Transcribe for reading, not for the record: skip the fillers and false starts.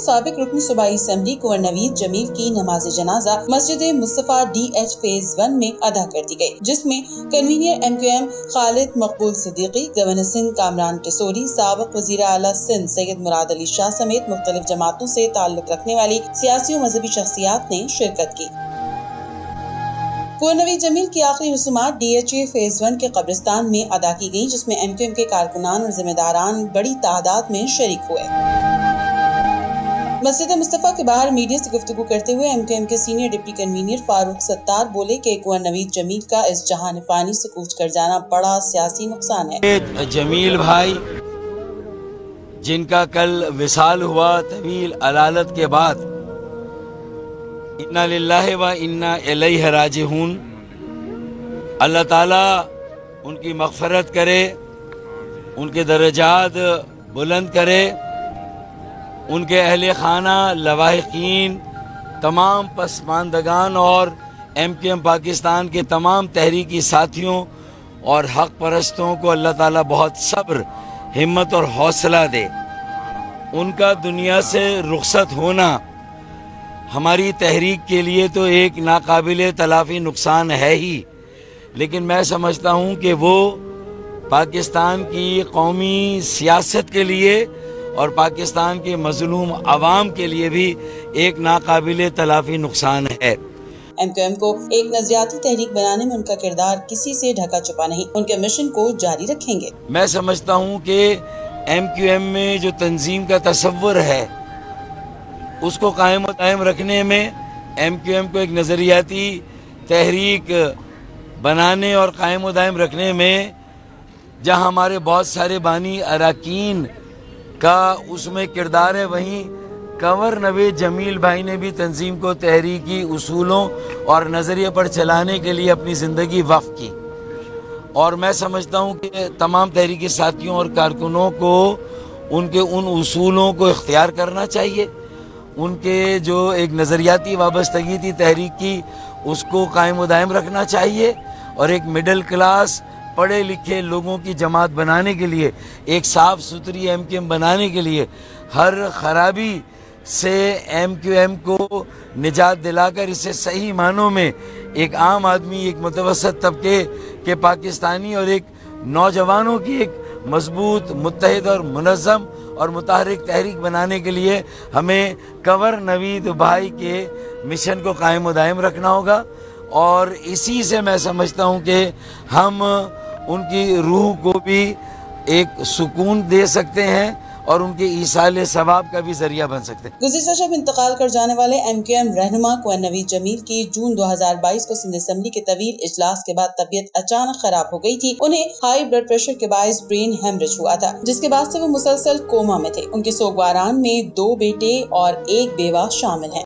سابق رکن صوبائی اسمبلی کنور نوید جمیل کی نماز جنازہ مسجد مصطفیٰ DH فیز 1 میں ادا کر دی گئی، جس میں convener MQM Khalid Maqbool Siddiqui, governor Sindh Kamran Tessori, سابق وزیر اعلیٰ سندھ سید مراد علی شاہ سمیت مختلف جماعتوں سے تعلق رکھنے والی سیاسی و مذہبی شخصیات نے شرکت کی۔ کنور نوید جمیل کی آخری رسومات DHA فیز 1 کے قبرستان میں ادا کی گئیں، جس میں MQM کے کارکنان اور ذمہ داران بڑی تعداد میں شریک ہوئے۔ مسجد مصطفیٰ کے باہر میڈیا سے گفتگو کرتے ہوئے MQM کے senior deputy convener Farooq Sattar بولے کہ کنور نوید جمیل کا اس جہان فانی سے کوچ کر جانا بڑا سیاسی نقصان ہے۔ جمیل بھائی جن کا کل وصال ہوا طویل علالت کے بعد، انا للہ و انا الیہ راجعون، اللہ تعالیٰ ان کی مغفرت کرے، ان کے درجات بلند کرے، ان کے اہل خانہ، لواحقین، تمام پسماندگان اور MQM پاکستان کے تمام تحریکی ساتھیوں اور حق پرستوں کو اللہ تعالیٰ بہت صبر، ہمت اور حوصلہ دے۔ ان کا دنیا سے رخصت ہونا ہماری تحریک کے لیے تو ایک ناقابل تلافی نقصان ہے ہی، لیکن میں سمجھتا ہوں کہ وہ پاکستان کی قومی سیاست کے لیے اور پاکستان کے مظلوم عوام کے لیے بھی ایک ناقابل تلافی نقصان ہے۔ MQM کو ایک نظریاتی تحریک بنانے میں ان کا کردار کسی سے ڈھکا چھپا نہیں، ان کے مشن کو جاری رکھیں گے۔ میں سمجھتا ہوں کہ MQM میں جو تنظیم کا تصور ہے اس کو قائم و دائم رکھنے میں، MQM کو ایک نظریاتی تحریک بنانے اور قائم و دائم رکھنے میں، جہاں ہمارے بہت سارے بانی اراکین کا اس میں کردار ہے، وہیں کنور نوید جمیل بھائی نے بھی تنظیم کو تحریکی اصولوں اور نظریے پر چلانے کے لیے اپنی زندگی وقف کی، اور میں سمجھتا ہوں کہ تمام تحریکی ساتھیوں اور کارکنوں کو ان کے ان اصولوں کو اختیار کرنا چاہیے، ان کے جو ایک نظریاتی وابستگی تھی تحریک کی اس کو قائم و دائم رکھنا چاہیے، اور ایک مڈل کلاس پڑھے لکھے لوگوں کی جماعت بنانے کے لیے، ایک صاف ستھری MQM بنانے کے لیے، ہر خرابی سے MQM کو نجات دلا کر اسے صحیح معنوں میں ایک عام آدمی، ایک متوسط طبقے کے پاکستانی اور ایک نوجوانوں کی ایک مضبوط، متحد اور منظم اور متحرک تحریک بنانے کے لیے ہمیں کنور نوید بھائی کے مشن کو قائم و دائم رکھنا ہوگا، اور اسی سے میں سمجھتا ہوں کہ ہم ان کی روح کو بھی ایک سکون دے سکتے ہیں اور ان کے ایصال ثواب کا بھی ذریعہ بن سکتے ہیں۔ گزشتہ شب انتقال کر جانے والے MQM رہنما کنور نوید جمیل کی جون 2022 کو سندھ اسمبلی کے طویل اجلاس کے بعد طبیعت اچانک خراب ہو گئی تھی۔ انہیں ہائی بلڈ پریشر کے باعث برین ہیمریج ہوا تھا، جس کے بعد سے وہ مسلسل کوما میں تھے۔ ان کے سوگواران میں 2 بیٹے اور 1 بیوہ شامل ہیں۔